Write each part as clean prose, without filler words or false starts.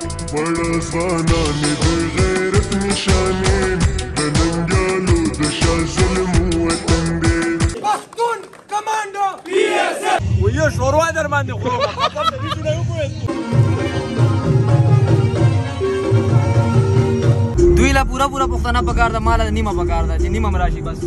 بڑا زاناني بغيرة نشانين بننقالو دشا ظلم وتندين پختون کمانډو پی ایس ایف ویو شوروا در باندې خورو خپل دې نه وګورئ دوی لا پورا پښتنه پکار دا مال نیمه پکار دا چې نیمه مراشي بس.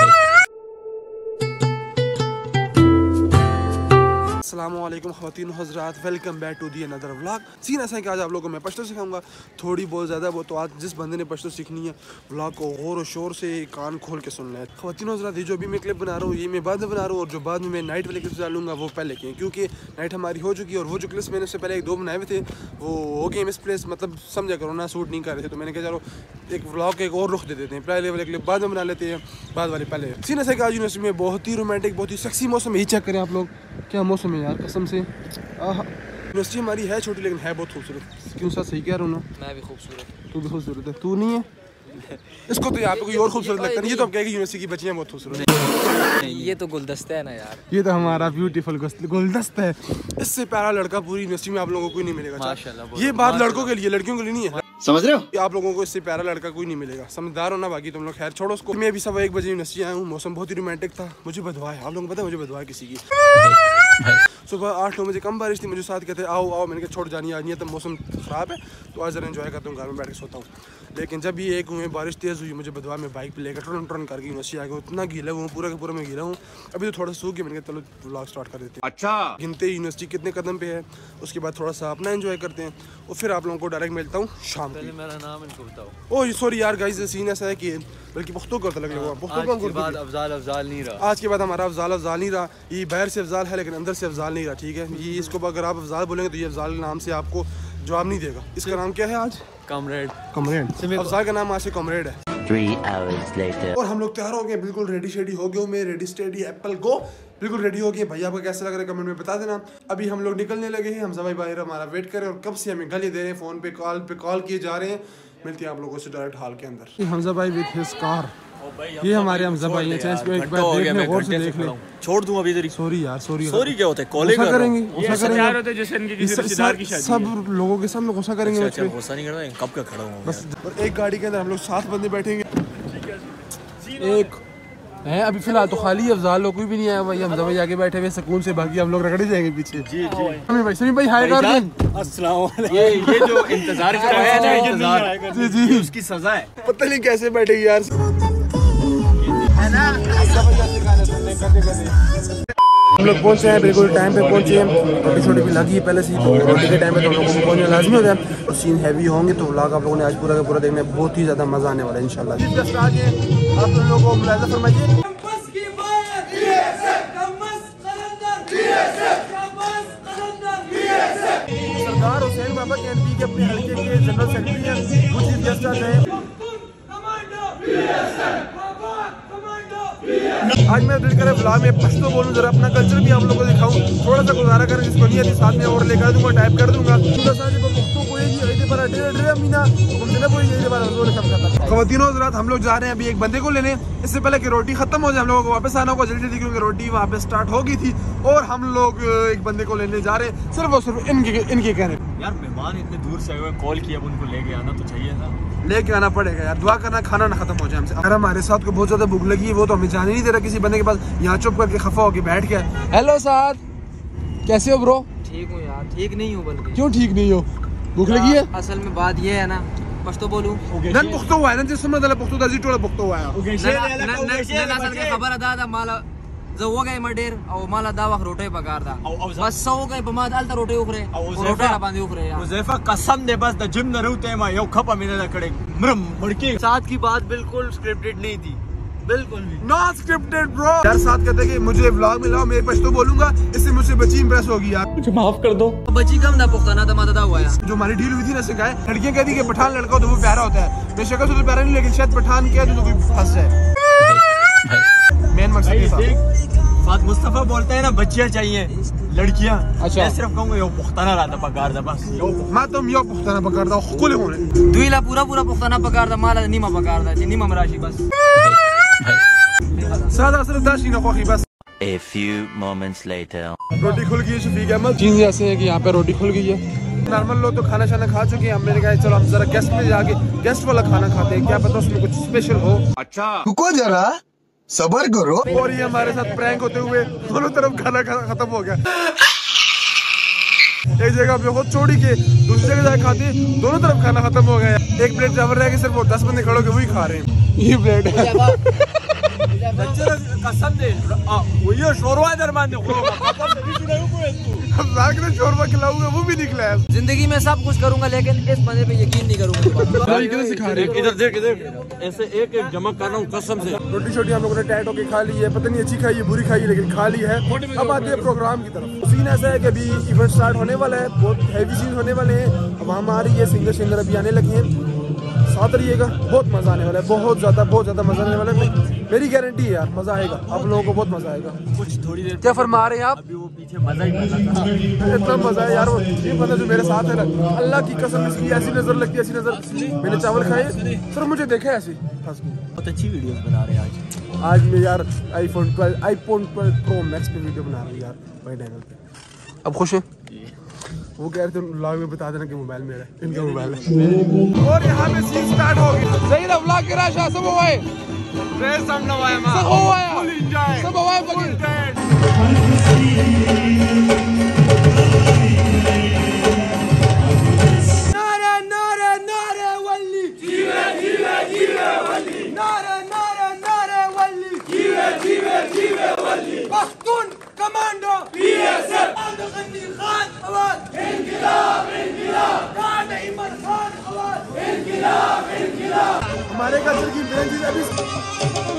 अस्सलामुअलैकुम ख़वातीन हज़रात, welcome back to the another vlog. Scene ऐसा है कि आज आप लोगों को मैं पश्तो सिखाऊंगा, थोड़ी बहुत ज़्यादा वो तो आज जिस बंदे ने पश्तो सीखनी है व्लॉग को गौर और शोर से कान खोल के सुनना है। ख़वातीन हज़रात, ये जो भी मैं क्लिप बना रहा हूँ ये मैं बाद में बना रहा हूँ, और जो बाद में मैं नाइट वाले क्लिप्स डालूंगा वो पहले के, क्योंकि नाइट हमारी हो चुकी है। और वो जो क्लिप्स मैंने उससे पहले एक दो बनाए हुए थे वो हो गए मिसप्लेस, मतलब समझा करो ना, शूट नहीं कर रहे थे। तो मैंने कहा चलो एक व्लॉग का एक और रुख दे देते हैं, पहले वाले क्लिप बाद में बना लेते हैं, बाद वाले पहले। सीन ऐसा है कि आज यूनिवर्सिटी में बहुत ही रोमांटिक, बहुत ही सेक्सी मौसम है। ये चेक करें आप लोग, क्या मौसम है यार, कसम से। यूनिवर्सिटी हमारी है छोटी लेकिन है बहुत खूबसूरत। क्यों सर, सही कह रहा हूँ ना? मैं भी खूबसूरत, तू भी खूबसूरत है। तू नहीं है इसको तो यहाँ पे कोई और खूबसूरत लगता नहीं। ये तो अब कहेगी यूनिवर्सिटी की बच्चियाँ बहुत खूबसूरत है। ये तो गुलदस्ता है ना यार, ये तो हमारा ब्यूटीफुल गुलदस्ता है। इससे प्यारा लड़का पूरी यूनिवर्सिटी में आप लोगों को कोई नहीं मिलेगा माशाल्लाह। ये बात लड़कों के लिए, लड़कियों के लिए नहीं है, समझ रहे हो? आप लोगों को इससे प्यारा लड़का कोई नहीं मिलेगा, समझदार हो ना। बाकी तुम लोग खैर छोड़ो उसको। मैं अभी 1:15 बजे यूनिवर्सिटी आया हूँ, मौसम बहुत ही रोमांटिक था। मुझे बदवा है, आप लोगों को पता है मुझे बदवा है किसी की। सुबह 8-9 बजे कम बारिश थी, मुझे साथ कहते आओ आओ, मैंने कहा छोड़ जानी आज नहीं है, तब मौसम ख़राब है तो आज ज़रा एंजॉय करता हूँ, घर में बैठ के सोता हूँ। लेकिन जब ये एक हुए बारिश तेज़ हुई, मुझे बदवा में बाइक पे लेकर टर्न करके यूनिवर्सिटी आ गया। उतना गीला हूँ, पूरा का पूरा मैं गीला हूँ। अभी तो थोड़ा सूख गया, मैंने कहा चलो व्लॉग स्टार्ट कर देते हैं। अच्छा, गिनते यूनिवर्सिटी कितने कदम पे है, उसके बाद थोड़ा सा अपना एंजॉय करते हैं और फिर आप लोगों को डायरेक्ट मिलता हूँ शाम को। मेरा नाम इनको बताओ। ओह सॉरी यार गाइस, सीन ऐसा है कि बल्कि पुख्तों करता लग रहा है। आज के बाद अफजाल नहीं रहा, आज के बाद हमारा अफजाल नहीं रहा। ये बाहर से अफजाल है लेकिन अंदर से अफजाल नहीं रहा, ठीक है? ये इसको अगर आप अफजाल बोलेंगे तो ये अफजाल नाम से आपको जवाब नहीं देगा। इसका नाम क्या है आज? कॉमरेड। अफजाल का नाम आज से कॉमरेड है। 3 hours later और हम लोग तैयार हो गए, बिल्कुल रेडी शेडी हो गए। मैं रेडी स्टेडी एप्पल गो बिल्कुल रेडी हो गए। भैया आपको कैसा लग रहा है कमेंट में बता देना। अभी हम लोग निकलने लगे हैं, हमजा भाई बाहर हमारा वेट करें और कब से हमें गाली दे रहे हैं, फोन पे कॉल किए जा रहे हैं। मिलती है आप लोगों से डायरेक्ट हॉल के अंदर। हमजा भाई विद हिज कार, ये हमारे हमजा भाई हैं। इसको एक बार देखने गौर से देख ले। छोड़ दूं अभी तेरी। सॉरी यार, सॉरी क्या होता है? कॉलेज करेंगे, करेंगे सब लोगों के सामने गुस्सा करेंगे। गुस्सा नहीं करना, कब का खड़ा हूं बस। और एक गाड़ी के अंदर हम लोग 7 बंदे बैठेंगे। एक है अभी फिलहाल तो खाली अफजाल लोग, कोई भी नहीं आया भाई। हमजा भाई आगे बैठे हुए सुकून से, बाकी हम लोग रगड़े जाएंगे पीछे। जी जी समी भाई हाय कर दें। अस्सलाम वालेकुम। ये जो इंतजार कर रहा है जी जी, उसकी सजा है। पता नहीं कैसे बैठे यार, है ना? हम लोग पहुंचे हैं, बिल्कुल टाइम पे पहुंचे हैं। रोटी छोटी भी लगी है पहले से, तो रोटी के टाइम पे तो हम लोगों को पहुंचना लाजमी होता है। और सीन हैवी होंगे तो व्लॉग आप लोगों ने आज पूरा का पूरा देखने में बहुत ही ज़्यादा मज़ा आने वाला है इंशाल्लाह। आप लोगों को मुलाज़ा फरमाइए। सरदार हुसैन बाबा कैंपी के अपने हल्के के जनरल सेक्रेटरी हैं, वो चीफ गेस्ट आ गए। आज मैं दिल करे व्लॉग में पश्तो बोलूं, जरा अपना कल्चर भी आप लोगों को दिखाऊं, थोड़ा सा गुजारा करें। जिसको नहीं आती साथ में और लेकर दूंगा, टाइप कर दूंगा। ख़वातीन हज़रात, हम लोग जा रहे हैं अभी एक बंदे को लेने। इससे पहले कि रोटी खत्म हो जाए, हम लोगों को वापस आना होगा जल्दी जल्दी, क्योंकि रोटी वहाँ पे स्टार्ट हो गई थी। और हम लोग एक बंदे को लेने जा रहे हैं, सिर्फ और सिर्फ इनके कहने। यार मेहमान इतने दूर से आए हुए, कॉल किया, उनको लेके आना तो चाहिए था। लेके आना पड़ेगा यार, दुआ करना खाना ना खत्म हो जाए हमसे। अगर हमारे साथ को बहुत ज्यादा भूख लगी है, वो तो हमें जाने नहीं दे रहा किसी बंदे के पास, यहाँ चुप करके खफा होके बैठ गया। हेलो साथ, कैसे हो ब्रो? ठीक हूँ यार, ठीक नहीं हूँ बल्कि। क्यों ठीक नहीं हो? भूख लगी है? असल में बात ये है ना, पश्तो बोलूं नन पुख्तो हुआ है ना, जिस समय पुख्तो दाजी टोला पुख्तो हुआ है। असल के खबर अदा दा माला जो हो गए मडेर और माला दावा रोटे पकार दा बस सो गए बमाद अलता रोटे उखरे रोटे ना बांधी उखरे यार। उज़ैफा कसम दे बस द जिम न रहते मा यो खपा मिने दा कड़े मरम मड़के साथ की बात बिल्कुल स्क्रिप्टेड नहीं थी, बिल्कुल भी नॉट स्क्रिप्टेड ब्रो। यार साथ कहते कि मुझे व्लॉग में लाओ, मेरे पश्तो बोलूंगा, इससे मुझसे बच्ची इंप्रेस होगी यार, मुझे माफ कर दो। बच्ची कम ना पुख्ताना तमादा हुआ यार। जो हमारी डील हुई थी ना, से कहा लड़कियां कहती कि पठान लड़का हो तो वो प्यारा होता है। बेशक तो प्यारा नहीं, लेकिन शायद पठान क्या तो कोई फंस जाए। मेन मकसद फात मुस्तफा बोलता है ना, बच्चियां चाहिए लड़कियां। अच्छा, मैं सिर्फ कहूंगा यो पुख्ताना रहा था पकार दा बस यो मैं तुम यो पुख्ताना पकार दा खुले होने दुईला पूरा पुख्ताना पकार दा माला नीमा पकार दा नीमा मराशी बस सादा सिर्फ दाशी ना खोखी बस। A few moments later रोटी खुल गई है शफीक अहमद। चीज़ ऐसे है कि यहाँ पे रोटी खुल गई है, नॉर्मल लोग तो खाना शाना खा चुके हैं, हमने कहा चलो हम जरा गेस्ट में जाके गेस्ट वाला खाना खाते हैं, क्या पता उसमें कुछ स्पेशल हो। अच्छा रुको जरा सबर करो। और ये हमारे साथ प्रैंक होते हुए दोनों तरफ खाना खत्म हो गया। एक जगह पे खुद छोड़ी के दूसरी जगह जाके खाते दोनों तरफ खाना खत्म हो गया। एक प्लेट चावल रह गए, सिर्फ वो 10 बंदे खड़े होके वही खा रहे हैं। ये प्लेट कसम दे वो ये शोरवा दरमान दे शोरबा खिलाऊंगा वो भी निकला है। जिंदगी में सब कुछ करूंगा लेकिन इस बंदे पे यकीन नहीं करूंगा। इधर देख ऐसे एक एक जमा कर रहा हूँ कसम से। रोटी छोटी हम लोगों ने टैट होके खा ली है, पता नहीं अच्छी खाई है बुरी खाई है लेकिन खा ली है। अब आते हैं प्रोग्राम की तरफ। सीन ऐसा है कि अभी इवेंट स्टार्ट होने वाला है, बहुत हैवी सीन होने वाले हैं। अब हम आ रही है, सिंगर अभी आने लगी हैं, साथ रहिएगा, बहुत मजा आने वाला है, बहुत ज्यादा मजा आने वाला है, मेरी गारंटी है यार, मजा आएगा, आप लोगों को बहुत मजा आएगा। कुछ थोड़ी देर क्या फरमा रहे हैं आप? अभी वो पीछे मजा ही था, इतना मजा है यार। वो ये बंदा जो मेरे साथ है ना, अल्लाह की कसम इसकी ऐसी नजर लगती है, ऐसी नजर। मैंने चावल खाए सिर्फ मुझे देखा ऐसे बहुत अच्छी वीडियोस बना रहे हैं आज मैं यार। iPhone 12 Pro Max पे वीडियो बना रहा हूँ यार, वही एंगल पे। अब खुश है? वो कह रहे थे व्लॉग में बता देना कि मोबाइल मेरा है, इनका मोबाइल है। और यहाँ पे सीन स्टार्ट हो गई। सही ना व्लॉग के राशा सब हुआ रेस हम लोग आए सब हुआ फुल एंजॉय सब हुआ फुल नारे नारे नारे वल्ली जीवे जीवे जीवे वल्ली नारे नारे नारे वल्ली जीवे जीवे जीवे वल्ली पख्तून कमांडो बीएसएफ गनी खान आवाज इनकलाब इनकलाब गार्ड इमर खान आवाज इनकलाब इनकलाब। हमारे कल्चर की मेन चीज अभी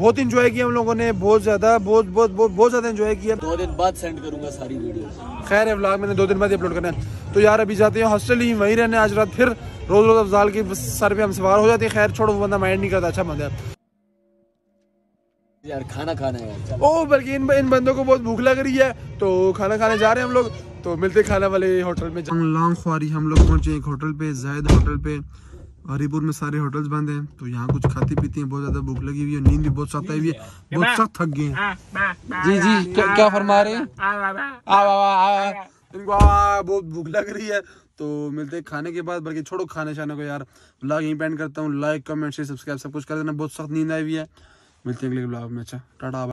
बहुत इंजॉय किया हम लोगों ने, बहुत ज्यादा इंजॉय किया। 2 दिन बाद सेंड करूंगा सारी वीडियो। खैर है व्लॉग मैंने 2 दिन बाद ही अपलोड करना है। तो यार अभी जाते हैं हॉस्टल ही वहीं रहने, आज रात फिर रोज अफजाल की सर पे हम सवार हो जाते हैं। खैर छोड़ो, वो बंदा माइंड नहीं करता, अच्छा बंदा है यार। खाना खाना है यार। ओ बल्कि इन बंदों को बहुत भूख लग रही है तो खाना खाने जा रहे हैं हम लोग। तो मिलते खाने वाले होटल में। लॉन्ग ख्वारी हम लोग पहुंचे एक होटल पे, जायद होटल पे। हरीपुर में सारे होटल्स बंद हैं, तो यहाँ कुछ खाती पीती हैं। बहुत ज्यादा भूख लगी हुई है, नींद भी बहुत सख्त आई हुई है, बहुत सख्त थक गए हैं। जी क्या फरमा रहे हैं? इनको बहुत भूख लग रही है। तो मिलते हैं खाने के बाद। बल्कि छोड़ो खाने शाने को यार, व्लॉग यहीं पे एंड करता हूँ। लाइक कमेंट शेयर सब्सक्राइब सब कुछ कर देना। बहुत सख्त नींद आई हुई है। मिलते हैं अगले व्लॉग में। अच्छा टाटा।